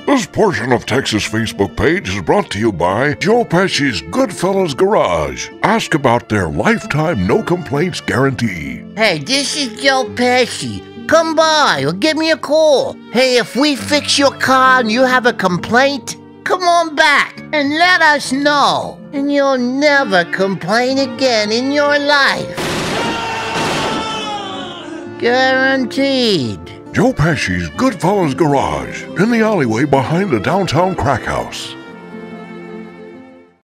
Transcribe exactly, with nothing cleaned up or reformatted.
This portion of Texas Facebook page is brought to you by Joe Pesci's Goodfellas Garage. Ask about their lifetime no complaints guarantee. Hey, this is Joe Pesci. Come by or give me a call. Hey, if we fix your car and you have a complaint, come on back and let us know. And you'll never complain again in your life. Guaranteed. Joe Pesci's Goodfellas Garage, in the alleyway behind the downtown crack house.